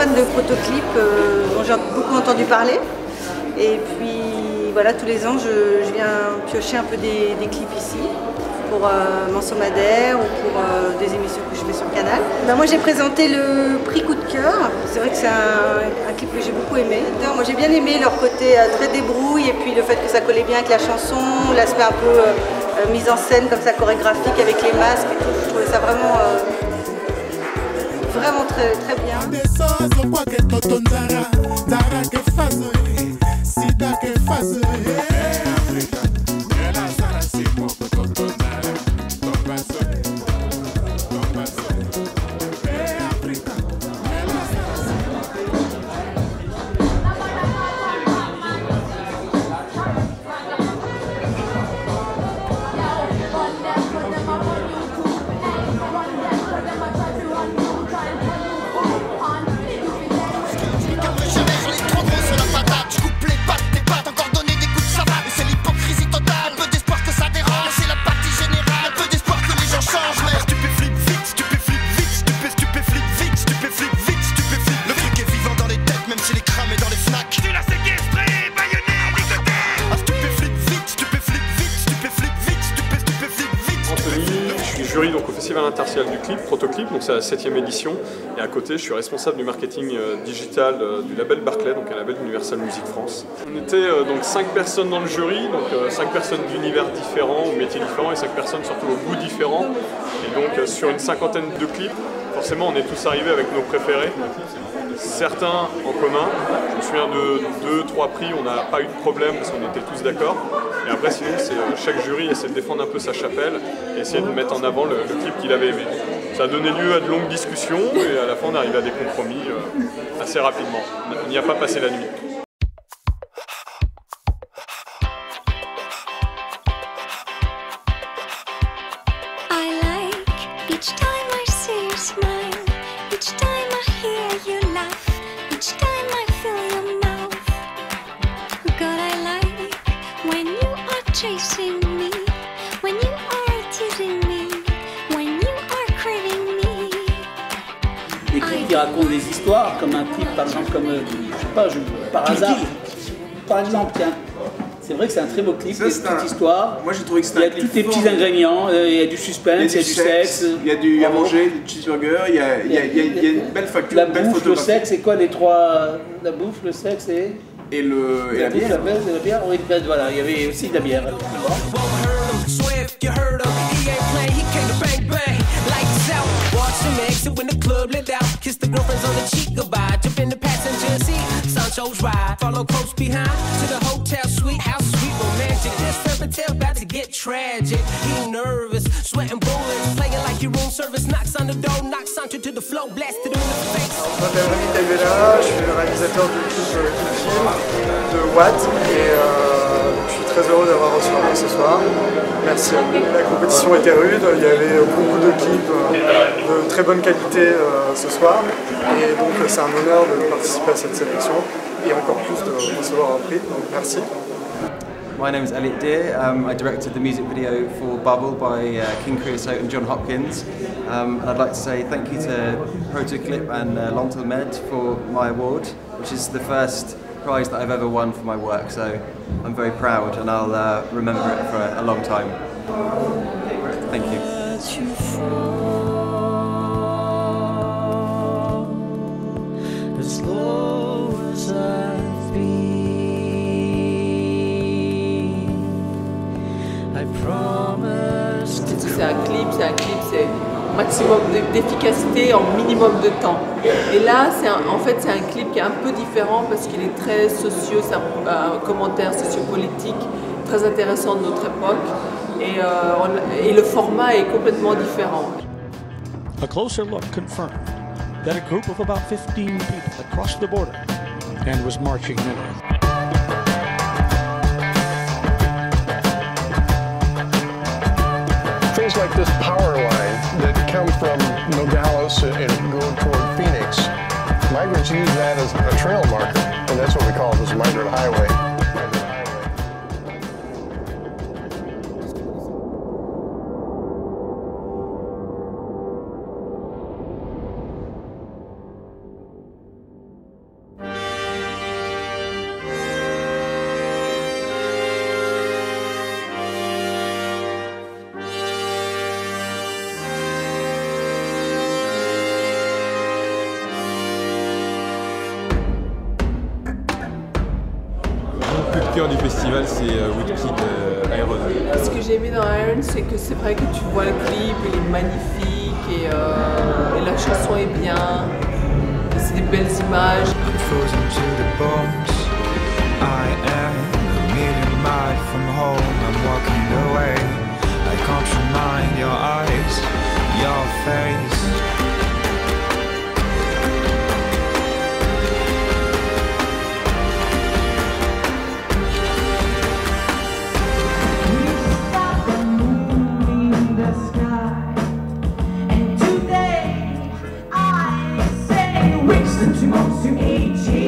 fan de photoclips dont j'ai beaucoup entendu parler. Et puis voilà, tous les ans, je viens piocher un peu des clips ici pour Mansomadaire ou pour des émissions que je fais sur le canal. Ben, moi j'ai présenté le prix Coup de cœur. C'est vrai que c'est un clip que j'ai beaucoup aimé. Moi j'ai bien aimé leur côté très débrouille et puis le fait que ça collait bien avec la chanson, l'aspect un peu mise en scène comme ça chorégraphique avec les masques et tout. Je trouvais ça vraiment très, très bien. Jury donc, au Festival Interciel du clip, Protoclip, donc c'est la 7e édition. Et à côté, je suis responsable du marketing digital du label Barclay, donc un label d'Universal Music France. On était donc 5 personnes dans le jury, donc 5 personnes d'univers différents, ou métiers différents, et 5 personnes surtout au goût différents. Et donc sur une cinquantaine de clips, forcément on est tous arrivés avec nos préférés. Certains en commun, je me souviens de 2-3 prix, on n'a pas eu de problème parce qu'on était tous d'accord. Et après sinon, chaque jury essaie de défendre un peu sa chapelle et essayer de mettre en avant le clip qu'il avait aimé. Ça a donné lieu à de longues discussions et à la fin on arrive à des compromis assez rapidement. On n'y a pas passé la nuit. Chasing me, when you are teasing me, when you are craving me. Des clips qui racontent des histoires, comme un clip par exemple, comme, je sais pas, par hasard, par exemple, tiens. C'est vrai que c'est un très beau clip, il y a une petite histoire. Moi j'ai trouvé que c'était un clip. Il y a tous les petits ingrédients, il y a du suspense, il y a du sexe. Il y a du à manger, du cheeseburger, il y a une belle facture, la une belle bouffe, photographie. le sexe, c'est quoi les trois? La bouffe, le sexe et la bière. La bière, oui, voilà, il y avait aussi de la bière. Je m'appelle Rémi Taïvela, je suis le réalisateur du clip du film de Watt et je suis très heureux d'avoir reçu ce soir. Merci. La compétition était rude, il y avait beaucoup de clips de très bonne qualité ce soir et donc c'est un honneur de participer à cette sélection et encore plus de recevoir un prix, donc merci. My name is Elliot Deer. I directed the music video for Bubble by King Creosote and John Hopkins. And I'd like to say thank you to Protoclip and Lontel Med for my award, which is the first prize that I've ever won for my work. So I'm very proud and I'll remember it for a long time. Thank you. C'est un clip, c'est maximum d'efficacité en minimum de temps. Et là, en fait, c'est un clip qui est un peu différent parce qu'il est très socio, c'est un commentaire sociopolitique très intéressant de notre époque. Et le format est complètement différent. A closer look confirmed that a group of about 15 people had crossed the border and was marching north. Things like this power line that come from Nogales and go toward Phoenix, migrants use that as a trail marker, and that's what we call this migrant highway. cœur du festival, c'est Woodkid Iron. Ce que j'ai aimé dans Iron, c'est que c'est vrai que tu vois le clip, il est magnifique et la chanson est bien, c'est des belles images. To most to each